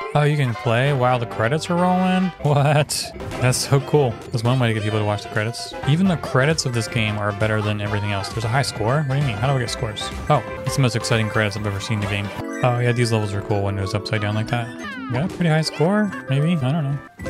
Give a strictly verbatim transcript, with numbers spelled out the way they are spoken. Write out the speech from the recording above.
Oh, you can play while the credits are rolling? What? That's so cool. That's one way to get people to watch the credits. Even the credits of this game are better than everything else. There's a high score? What do you mean? How do I get scores? Oh, it's the most exciting credits I've ever seen in the game. Oh yeah, these levels are cool when it was upside down like that. You got a pretty high score? Maybe? I don't know.